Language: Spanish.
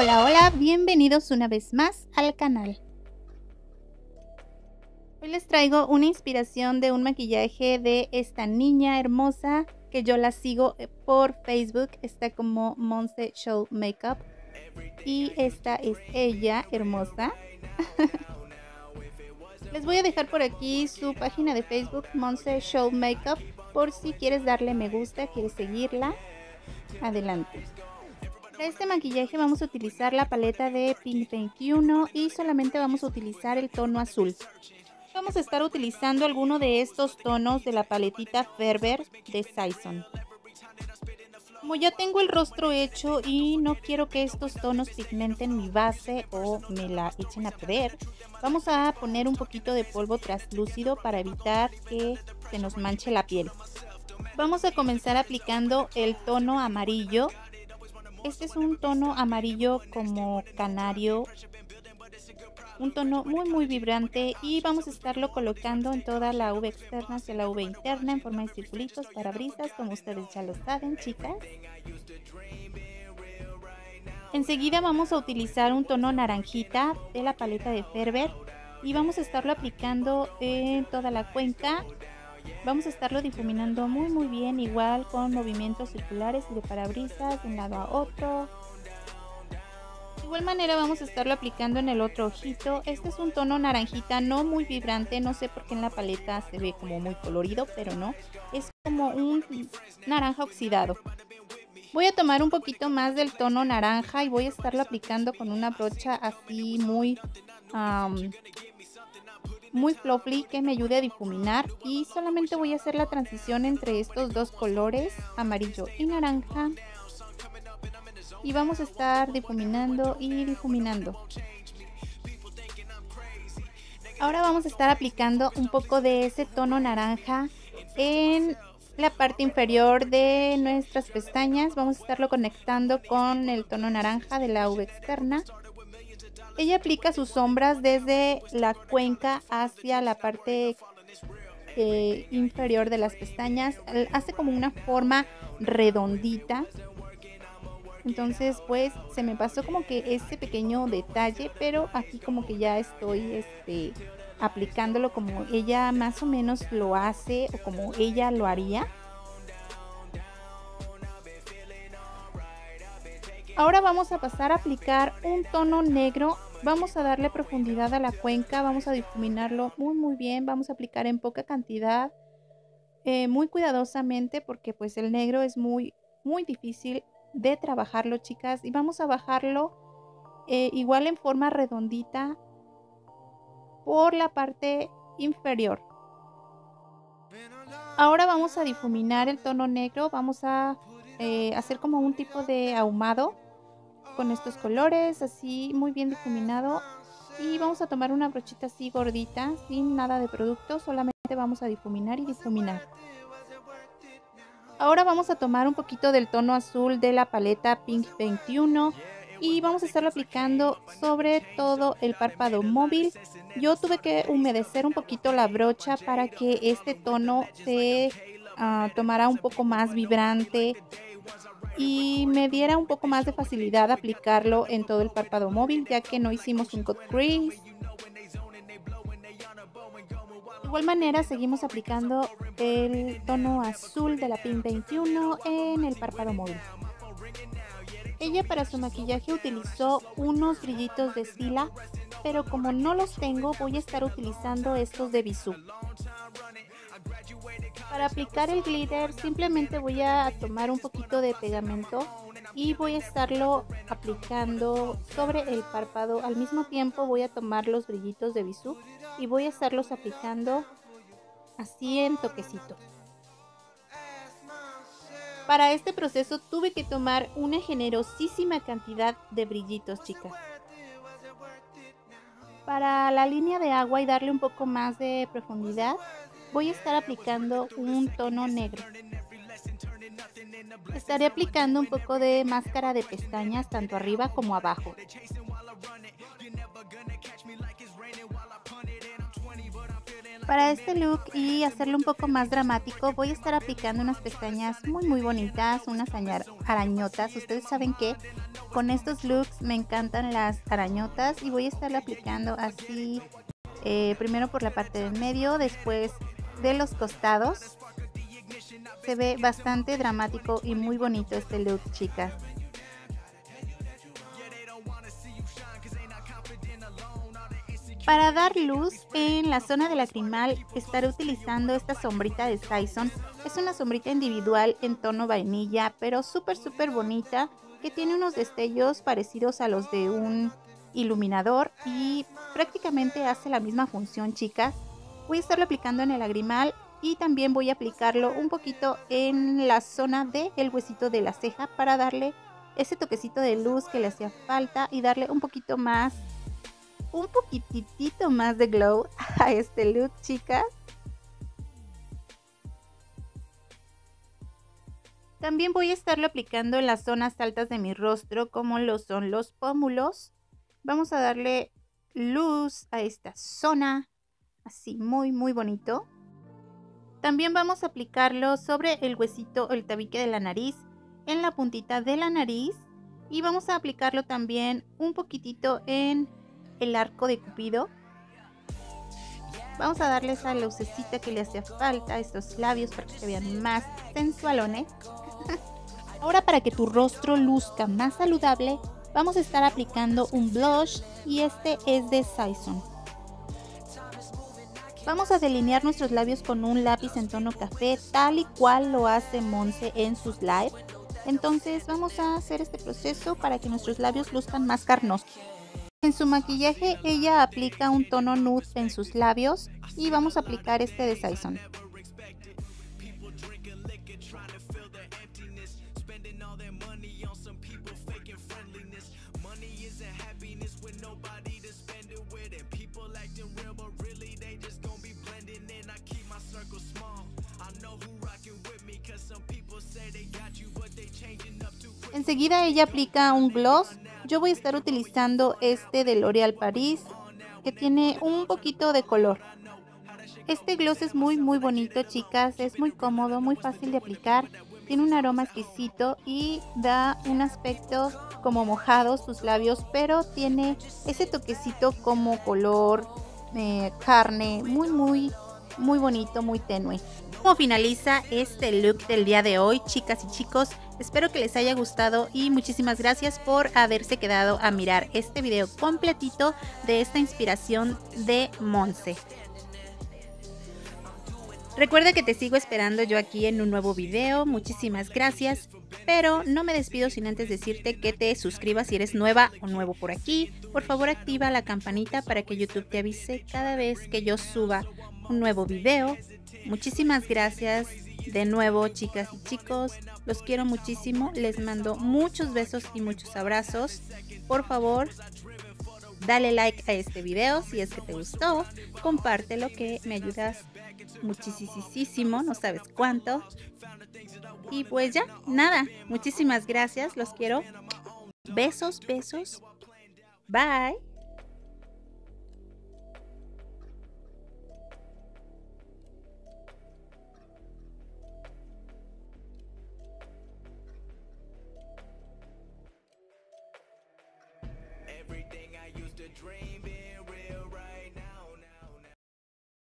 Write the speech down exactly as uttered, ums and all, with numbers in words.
Hola, hola, bienvenidos una vez más al canal. Hoy les traigo una inspiración de un maquillaje de esta niña hermosa que yo la sigo por Facebook. Está como Monse Show Makeup y esta es ella, hermosa. Les voy a dejar por aquí su página de Facebook, Monse Show Makeup, por si quieres darle me gusta, quieres seguirla. Adelante. Para este maquillaje vamos a utilizar la paleta de Pink veintiuno y solamente vamos a utilizar el tono azul. Vamos a estar utilizando alguno de estos tonos de la paletita Ferber de Saison. Como ya tengo el rostro hecho y no quiero que estos tonos pigmenten mi base o me la echen a perder, vamos a poner un poquito de polvo translúcido para evitar que se nos manche la piel. Vamos a comenzar aplicando el tono amarillo. Este es un tono amarillo como canario, un tono muy muy vibrante, y vamos a estarlo colocando en toda la uve externa hacia la uve interna en forma de circulitos para brisas, como ustedes ya lo saben, chicas. Enseguida vamos a utilizar un tono naranjita de la paleta de Ferber y vamos a estarlo aplicando en toda la cuenca. Vamos a estarlo difuminando muy muy bien, igual con movimientos circulares y de parabrisas de un lado a otro. De igual manera vamos a estarlo aplicando en el otro ojito. Este es un tono naranjita no muy vibrante, no sé por qué en la paleta se ve como muy colorido, pero no, es como un naranja oxidado. Voy a tomar un poquito más del tono naranja y voy a estarlo aplicando con una brocha así muy... Um, muy fluffy que me ayude a difuminar, y solamente voy a hacer la transición entre estos dos colores, amarillo y naranja, y vamos a estar difuminando y difuminando. Ahora vamos a estar aplicando un poco de ese tono naranja en la parte inferior de nuestras pestañas. Vamos a estarlo conectando con el tono naranja de la uve externa. Ella aplica sus sombras desde la cuenca hacia la parte eh, inferior de las pestañas. Hace como una forma redondita. Entonces pues se me pasó como que ese pequeño detalle, pero aquí como que ya estoy este, aplicándolo como ella más o menos lo hace o como ella lo haría. Ahora vamos a pasar a aplicar un tono negro. Vamos a darle profundidad a la cuenca, vamos a difuminarlo muy muy bien, vamos a aplicar en poca cantidad, eh, muy cuidadosamente, porque pues el negro es muy muy difícil de trabajarlo, chicas, y vamos a bajarlo eh, igual en forma redondita por la parte inferior. Ahora vamos a difuminar el tono negro, vamos a eh, hacer como un tipo de ahumado con estos colores, así muy bien difuminado, y vamos a tomar una brochita así gordita, sin nada de producto, solamente vamos a difuminar y difuminar. Ahora vamos a tomar un poquito del tono azul de la paleta Pink veintiuno y vamos a estarlo aplicando sobre todo el párpado móvil. Yo tuve que humedecer un poquito la brocha para que este tono se uh, tomara un poco más vibrante y me diera un poco más de facilidad aplicarlo en todo el párpado móvil, ya que no hicimos un cut crease. De igual manera seguimos aplicando el tono azul de la Pink veintiuno en el párpado móvil. Ella para su maquillaje utilizó unos brillitos de Stila, pero como no los tengo voy a estar utilizando estos de Bisú. Para aplicar el glitter simplemente voy a tomar un poquito de pegamento y voy a estarlo aplicando sobre el párpado. Al mismo tiempo voy a tomar los brillitos de Bisú y voy a estarlos aplicando así en toquecitos. Para este proceso tuve que tomar una generosísima cantidad de brillitos, chicas. Para la línea de agua y darle un poco más de profundidad, voy a estar aplicando un tono negro. Estaré aplicando un poco de máscara de pestañas tanto arriba como abajo. Para este look y hacerlo un poco más dramático, voy a estar aplicando unas pestañas muy muy bonitas, unas arañotas. Ustedes saben que con estos looks me encantan las arañotas y voy a estarle aplicando así, eh, primero por la parte del medio, después de los costados. Se ve bastante dramático y muy bonito este look, chicas. Para dar luz en la zona del lagrimal estaré utilizando esta sombrita de Saison. Es una sombrita individual en tono vainilla, pero súper súper bonita, que tiene unos destellos parecidos a los de un iluminador y prácticamente hace la misma función, chicas. Voy a estarlo aplicando en el lagrimal y también voy a aplicarlo un poquito en la zona del huesito de la ceja para darle ese toquecito de luz que le hacía falta y darle un poquito más un poquitito más de glow a este look, chicas. También voy a estarlo aplicando en las zonas altas de mi rostro, como lo son los pómulos. Vamos a darle luz a esta zona, así muy muy bonito. También vamos a aplicarlo sobre el huesito, el tabique de la nariz, en la puntita de la nariz. Y vamos a aplicarlo también un poquitito en el arco de Cupido. Vamos a darle esa lucecita que le hacía falta a estos labios para que se vean más sensualones. Ahora, para que tu rostro luzca más saludable, vamos a estar aplicando un blush y este es de Saison. Vamos a delinear nuestros labios con un lápiz en tono café, tal y cual lo hace Monse en sus live. Entonces vamos a hacer este proceso para que nuestros labios luzcan más carnosos. En su maquillaje ella aplica un tono nude en sus labios y vamos a aplicar este de Saison. Enseguida ella aplica un gloss. Yo voy a estar utilizando este de L'Oréal Paris, que tiene un poquito de color. Este gloss es muy muy bonito, chicas, es muy cómodo, muy fácil de aplicar. Tiene un aroma exquisito y da un aspecto como mojados sus labios, pero tiene ese toquecito como color eh, carne, muy muy muy bonito, muy tenue. Como finaliza este look del día de hoy, chicas y chicos, espero que les haya gustado y muchísimas gracias por haberse quedado a mirar este video completito de esta inspiración de Monse. Recuerda que te sigo esperando yo aquí en un nuevo video, muchísimas gracias, pero no me despido sin antes decirte que te suscribas si eres nueva o nuevo por aquí. Por favor, activa la campanita para que YouTube te avise cada vez que yo suba un nuevo video. Muchísimas gracias de nuevo, chicas y chicos, los quiero muchísimo, les mando muchos besos y muchos abrazos. Por favor, dale like a este video si es que te gustó, compártelo que me ayudas muchísimo, no sabes cuánto. Y pues ya, nada, muchísimas gracias, los quiero. Besos, besos. Bye.